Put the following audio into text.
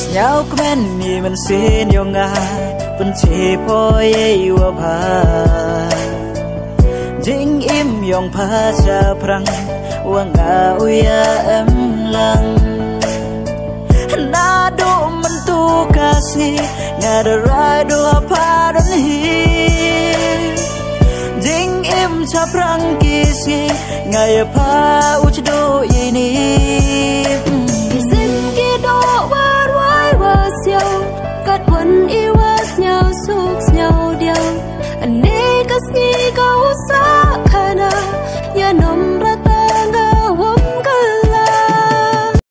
nhau quen ni mình xin yêu ngài vẫn chỉ phôi yêu bà dinh im yong pha cha prang wang a uya em lang na do man tu kasi ngada rai do pa dan hi ding im cha prang kisi ngaya pa uch do ini